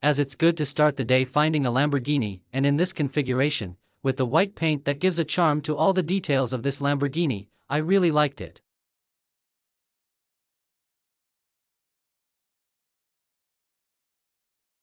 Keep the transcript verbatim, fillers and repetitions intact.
as it's good to start the day finding a Lamborghini, and in this configuration, with the white paint that gives a charm to all the details of this Lamborghini. I really liked it.